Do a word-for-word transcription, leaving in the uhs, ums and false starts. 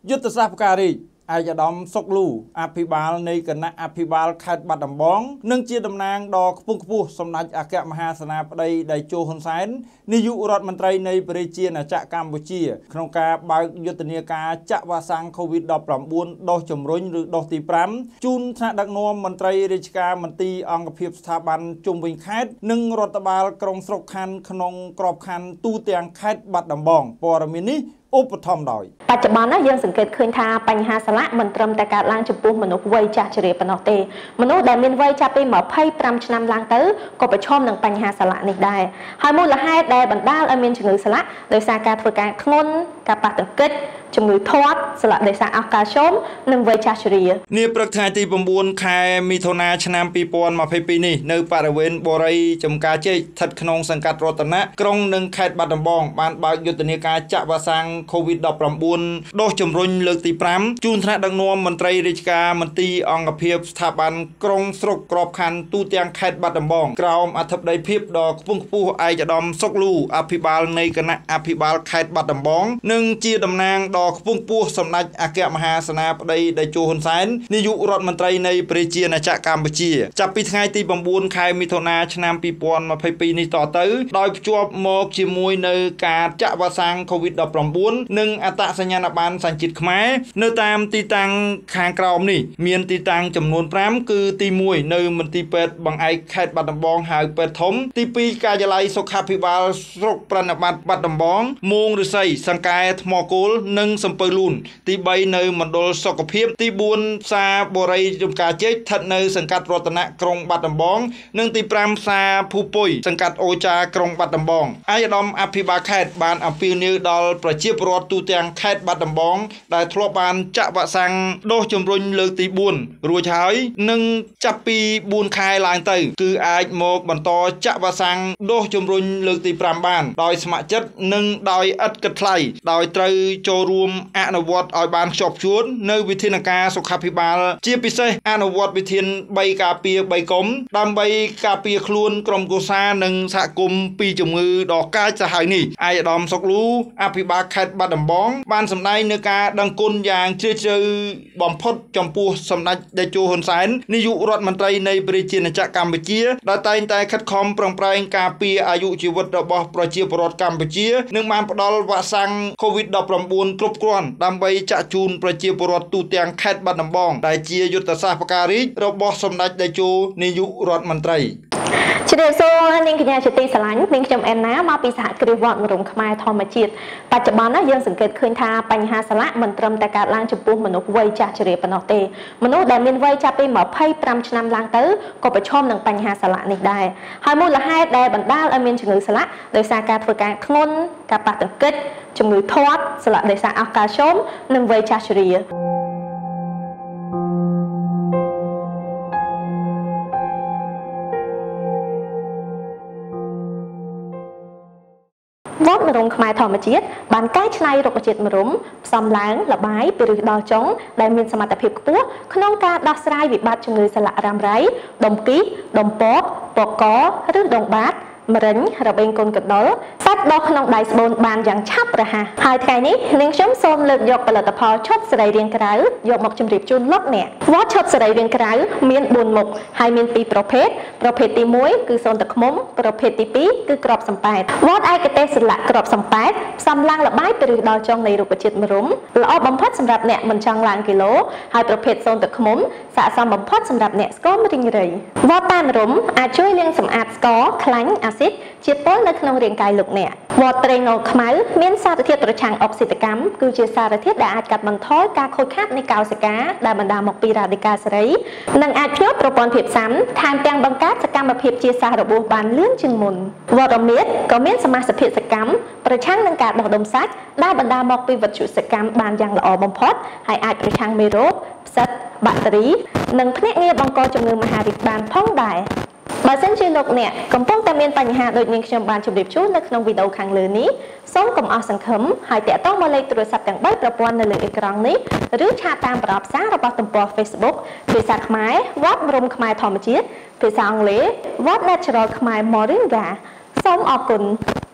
យុទ្ធសាស្ត្រការរីកអាយដាមសុកលូអភិបាលនៃគណៈអភិបាលខេត្តបាត់ដំបងនិងជាតំណាងដ៏ខ្ពង់ខ្ពស់សម្ដេចអគ្គមហាសេនាបតីដៃជោហ៊ុនសែននាយករដ្ឋមន្ត្រីនៃប្រជាណាចក្រកម្ពុជាក្នុងការបើកយុទ្ធនាការចាក់វ៉ាក់សាំង COVID ដប់ប្រាំបួន ដូសជំរុញឬដូសទីប្រាំជូនថ្នាក់ដឹកនាំមន្ត្រីរាជការមន្ទីរអង្គភាពស្ថាប័នជុំវិញខេត្តនិងរដ្ឋបាលក្រុងស្រុកខណ្ឌក្នុងក្របខណ្ឌទូទាំងខេត្តបាត់ដំបងព័ត៌មាននេះឧបត្ថម្ភដោយបច្ចុប្បន្នយើងសង្កេតឃើញថាបញ្ហាសាឡាក់មិនត្រឹមតែកើតឡើងចំពោះមនុស្សវ័យចាស់ជរាប៉ុណ្ណោះទេមនុស្សដែលមានវ័យចាប់ពីម្ភៃប្រាំឆ្នាំឡើងទៅក៏ប្រឈមនឹងបញ្ហាសាឡាក់នេះដែរហើយមូលហេតុដែលបណ្ដាលឲ្យមានជំងឺសាឡាក់ដោយសារការធ្វើការធ្ងន់ការប៉ះទង្គិចជំងឺធាត់សាឡាក់ដោយសារអស់កាល់ស្យូមនិងវ័យចាស់ជរានាព្រឹកថ្ងៃទី៩ខែមិថុនាឆ្នាំពីរពាន់ម្ភៃពីរនេះនៅបរិវេណបូរីចំការជ័យស្ថិតក្នុងសង្កាត់រតនៈក្រុងនិងខេត្តបាត់ដំបងបានបើកយុទ្ធនាការចាក់វ៉ាក់សាំង COVID ដប់ប្រាំបួន ដូសជំរុញលើកទីប្រាំជូនថ្នាក់ដឹកនាំមន្ត្រីរាជការមន្ទីរអង្គភាពស្ថាប័នក្រុងស្រុកក្របខណ្ឌទូទាំងខេត្តបាត់ដំបងក្រោមអធិបតីភាពដ៏ខ្ពង់ខ្ពស់ឯកឧត្តមសុកលូអភិបាលនៃគណៈអភិបាលខេត្តបាត់ដំបងនិងជាតំណាងដ៏ខ្ពង់ខ្ពស់សម្ដេចអគ្គមហាសេនាបតីដៃជោហ៊ុនសែននាយករដ្ឋមន្ត្រីនៃប្រជាណាចក្រកម្ពុជាចាប់ពីថ្ងៃទី៩ខែមិថុនាឆ្នាំពីរពាន់ម្ភៃពីរនេះតទៅដោយភ្ជាប់មកជាមួយនៅការចាក់វ៉ាក់សាំង COVID ដប់ប្រាំបួន និងអត្តសញ្ញាណប័ណ្ណសញ្ជាតិខ្មែរនៅតាមទីតាំងខាងក្រោមនេះមានទីតាំងចំនួនប្រាំគឺទីមួយនៅមន្ទីរពេទ្យបង្អែកខេត្តបាត់ដំបងហៅពេទ្យធំទីពីរការិយាល័យសុខាភិបាលស្រុកប្រណិប័តបាត់ដំបងមោងរិស័យសង្កែថ្មគោលនិងសំពៅលូនទីបីនៅមណ្ឌលសុខភាពទីបួនផ្សារបូរីចំការជ័យស្ថិតនៅសង្កាត់រតនៈក្រុងបាត់ដំបងនិងទីប្រាំផ្សារភូពុយសង្កាត់អូចាក្រុងបាត់ដំបងអាយដាមអភិបាលខេត្តបានអំពាវនាវដល់ប្រជាពលរដ្ឋទូទាំងខេត្តបាត់ដំបងដែលធ្លាប់បានចាក់វ៉ាក់សាំងដូសជំរុញលើកទីបួនរួចហើយនិងចាប់ពីបួនខែឡើងទៅគឺអាចមកបន្តចាក់វ៉ាក់សាំងដូសជំរុញលើកទីប្រាំបានដោយស្ម័គ្រចិត្តនិងដោយឥតគិតថ្លៃដោយត្រូវចូលរួមអនុវត្តឲ្យបានខ្ជាប់ខ្ជួននៅវិធានការសុខាភិបាលជាពិសេសអនុវត្តវិធានបីការពារបីកុំដើម្បីការពារខ្លួនក្រុមគ្រួសារនិងសហគមន៍ពីជំងឺដ៏កាចសាហាវនេះអាយដាមសុកលូអភិបាលខេត្តបាត់ដំបងបានសម្ដែងនៅការដឹងគុណយ៉ាងជ្រាលជ្រៅបំផុតចំពោះសម្ដេចតេជោហ៊ុនសែននាយករដ្ឋមន្ត្រីនៃប្រជាណាចក្រកម្ពុជាដែលតែងតែខិតខំប្រឹងប្រែងការពារអាយុជីវិតរបស់ប្រជាពលរដ្ឋកម្ពុជានិងបានផ្ដល់វ៉ាក់សាំង COVID ដប់ប្រាំបួន គ្រប់គ្រាន់ដើម្បីចាក់ជូនប្រជាពលរដ្ឋទូទាំងខេត្តបាត់ដំបងដែលជាយុទ្ធសាស្ត្រការរីករបស់សម្ដេចតេជោនាយករដ្ឋមន្ត្រីជម្រាបសួរនាងកញ្ញាជាទីស្រឡាញ់នាងខ្ញុំអែនណាមកពីសហគ្រាសវត្តមរុំខ្មែរធម្មជាតិបច្ចុប្បន្នយើងសង្កេតឃើញថាបញ្ហាសាឡាក់មិនត្រឹមតែកើតឡើងចំពោះមនុស្សវ័យចាស់ជរាប៉ុណ្ណោះទេមនុស្សដែលមានវ័យចាប់ពីម្ភៃប្រាំឆ្នាំឡើងទៅក៏ប្រឈមនឹងបញ្ហាសាឡាក់នេះដែរហើយមូលហេតុដែលបណ្ដាលឲ្យមានជំងឺសាឡាក់ដោយសារការធ្វើការធ្ងន់ការប៉ះទង្គិចជំងឺធាត់សាឡាក់ដោយសារអស់កាល់ស្យូមនិងវ័យចាស់ជរាវត្តមរុំខ្មែរធម្មជាតិបានកែច្នៃរុក្ខជាតិមរុំផ្សំឡើងលបាយពីឫសដល់ចុងដែលមានសមត្ថភាពខ្ពស់ក្នុងការដោះស្រាយវិបត្តិជំងឺសាឡាក់រ៉ាំរ៉ៃដុំគីដុំពកពកកឬដងបាតមរិញរបេងកូនកដុលសាច់ដុះក្នុងដៃស្បូនបានយ៉ាងឆាប់រហ័សហើយថ្ងៃនេះនាងខ្ញុំសូមលើកយកផលិតផលឈុតសរីរាង្គក្រៅយកមកជម្រាបជូនលោកអ្នកវត្តឈុតសរីរាង្គក្រៅមានបួនមុខហើយមានពីរប្រភេទប្រភេទទីមួយគឺសូនទឹកឃ្មុំប្រភេទទីពីរគឺក្របសំប៉ែតវត្តឯកទេសស្លាកក្របសំប៉ែតផ្សំឡើងលបាយពីឫសដល់ចុងនៃរុក្ខជាតិមរុំល្អបំផុតសម្រាប់អ្នកមិនចង់ឡើងគីឡូហើយប្រភេទសូនទឹកឃ្មុំស័ក្តិសមបំផុតសម្រាប់អ្នកស្គមរីងរៃវត្តតែមរុំអាចជួយលាងសម្អាតស្ករខ្លាញ់អាស៊ីតជាពុលនៅក្នុងរាងកាយលោកអ្នកវត្តត្រេងងខ្មៅមានសារធាតុប្រឆាំងអុកស៊ីតកម្មគឺជាសារធាតុដែលអាចកាត់បន្ថយការខូចខាតនៃកោសិកាដែលបណ្ដាលមកពីរ៉ាឌីកាល់សេរីនិងអាចភ្ញាក់ប្រព័ន្ធភាពស៊ាំថែមទាំងបង្កើតសកម្មភាពជាសះរបួសបានលឿនជាងមុនវត្តរមៀតក៏មានសមាសភាពសកម្មប្រឆាំងនឹងការបោះដុំសាច់ដែលបណ្ដាលមកពីវត្ថុសកម្មបានយ៉ាងល្អបំផុតហើយអាចប្រឆាំងមេរោគផ្សិតបាក់តេរីនិងភ្នាក់ងារបង្កជំងឺមហារីកបានផងដែរបើសិនជាលោកអ្នកកំពុងតែមានបញ្ហាដូចនាងខ្ញុំបានជម្រាបជូននៅក្នុងវីដេអូខាងលើនេះសូមកុំអស់សង្ឃឹមហើយតាក់ទងមកលេខទូរស័ព្ទទាំងបីប្រព័ន្ធនៅលើអេក្រង់នេះឬឆាតតាមប្រអប់សាររបស់ទំព័រ Facebook ភាសាខ្មែរវត្តមរុំខ្មែរធម្មជាតិភាសាអង់គ្លេស What Natural ខ្មែរ Moringa សូមអរគុណ